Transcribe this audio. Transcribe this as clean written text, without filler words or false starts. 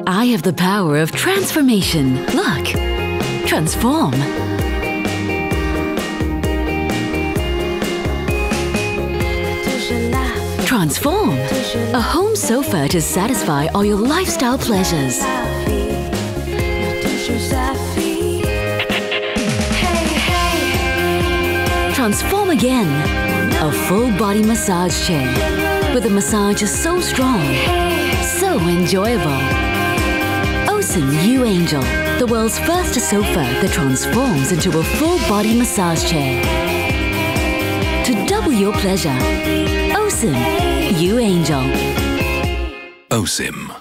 I have the power of transformation. Look. Transform. Transform. A home sofa to satisfy all your lifestyle pleasures. Transform again. A full body massage chair with a massager so strong, so enjoyable. OSIM uAngel, the world's first sofa that transforms into a full body massage chair. To double your pleasure, OSIM uAngel. OSIM.